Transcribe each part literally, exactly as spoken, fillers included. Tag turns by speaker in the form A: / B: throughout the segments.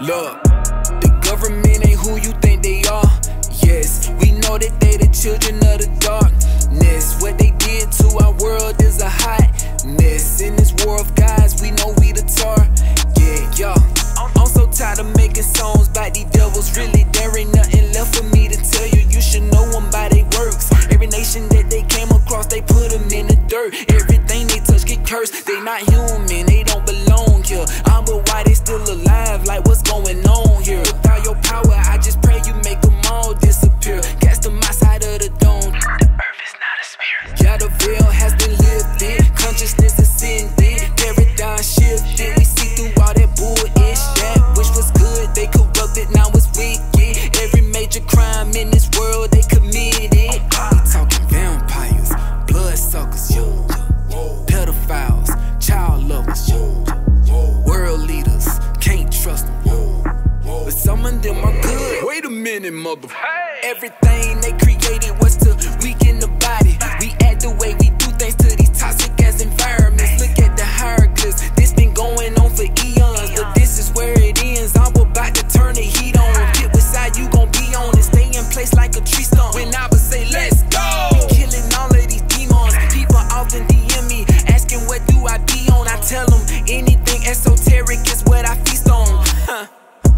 A: Look, the government ain't who you think they are. Yes, we know that they the children of the darkness. What they did to our world is a hot mess. In this war of guys, we know we the target, yeah. I'm so tired of making songs by these devils. Really, there ain't nothing left for me to tell you. You should know them by their works. Every nation that they came across, they put them in the dirt. Everything they touch get cursed. They not human, they don't belong here. I'm but why they still alive, like what's going on here? Without your power, I just pray you make them all disappear. Cast them outside of the dome. The earth is not a spirit. Yeah, the veil has been lifted. Consciousness ascended. Paradigm shifted. We see through all that bullshit. That which was good, they corrupted, now it's wicked. Every major crime in this world, they committed. We talking vampires, bloodsuckers, yo. Pedophiles, child lovers, yo. World leaders, can't trust them, yo. But some of them are good. Wait a minute, mother. Everything they created was to weaken the body. We act the way we do things to these toxic ass environments. Look at the hieroglyphs, this been going on for eons. But this is where it ends, I'm about to turn the heat on. Get what side you gon' be on and stay in place like a tree stump. When I would say let's go, we killing all of these demons. People often D M me, asking what do I be on. I tell them anything esoteric is what I feast on. Huh.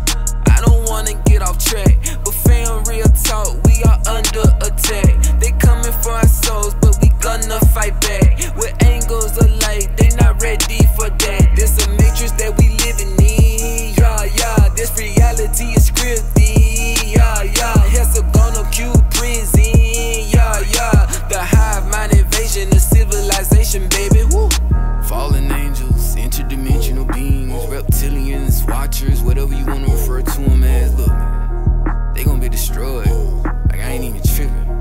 A: I don't wanna get off track, but fam, real talk, we are under attack. They coming for our souls, but we gonna fight back. With angles of light, they not ready for that. This a matrix that we living in, yeah, yeah. This reality is scripted, yeah, yeah. Hexagonal cube prison, yeah, yeah. The hive mind invasion of civilization, baby, woo. Fallen angels, interdimensional beings, reptilians, watchers, whatever you wanna refer to them as. Look, man, they gonna be destroyed. Like, I ain't even tripping.